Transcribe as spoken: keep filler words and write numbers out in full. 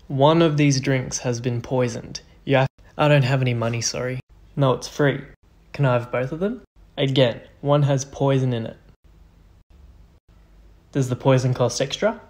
One of these drinks has been poisoned. You have- I don't have any money, sorry. No, it's free. Can I have both of them? Again, one has poison in it. Does the poison cost extra?